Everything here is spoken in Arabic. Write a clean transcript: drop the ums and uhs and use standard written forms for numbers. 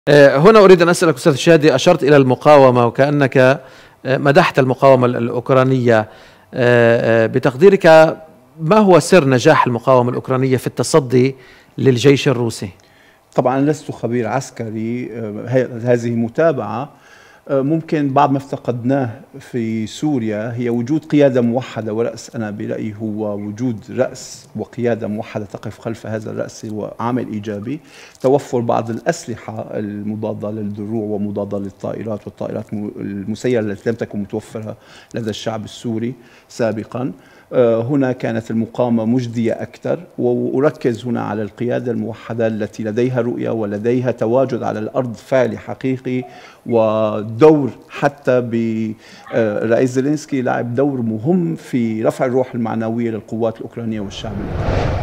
هنا أريد أن أسألك أستاذ شادي، أشرت إلى المقاومة وكأنك مدحت المقاومة الأوكرانية. بتقديرك ما هو سر نجاح المقاومة الأوكرانية في التصدي للجيش الروسي؟ طبعا لست خبير عسكري، هذه متابعة. ممكن بعض ما افتقدناه في سوريا هي وجود قيادة موحدة ورأس. أنا برأيي هو وجود رأس وقيادة موحدة تقف خلف هذا الرأس هو عامل إيجابي. توفر بعض الأسلحة المضادة للدروع ومضادة للطائرات والطائرات المسيرة التي لم تكن متوفرة لدى الشعب السوري سابقا. هنا كانت المقاومة مجدية أكثر، وأركز هنا على القيادة الموحدة التي لديها رؤية ولديها تواجد على الأرض فعلي حقيقي، ودور حتى برئيس زيلينسكي لعب دور مهم في رفع الروح المعنوية للقوات الأوكرانية والشعب الأوكراني.